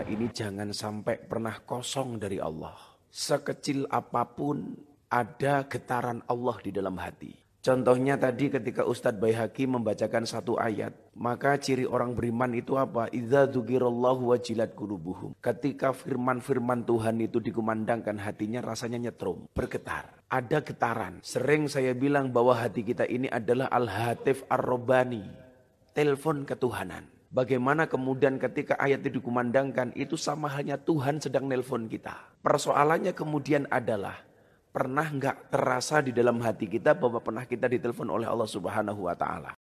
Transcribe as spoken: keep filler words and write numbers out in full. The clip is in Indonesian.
ini jangan sampai pernah kosong dari Allah. Sekecil apapun ada getaran Allah di dalam hati. Contohnya tadi ketika Ustadz Baihaqi membacakan satu ayat, maka ciri orang beriman itu apa? Idza dzukirallahu wajilat qulubuhum. Ketika firman-firman Tuhan itu dikumandangkan, hatinya rasanya nyetrum, bergetar. Ada getaran. Sering saya bilang bahwa hati kita ini adalah al-hatif ar-rabbani, telepon ketuhanan. Bagaimana kemudian ketika ayat itu dikumandangkan, itu sama halnya Tuhan sedang nelpon kita. Persoalannya kemudian adalah, pernah nggak terasa di dalam hati kita bahwa pernah kita ditelepon oleh Allah Subhanahu wa Ta'ala?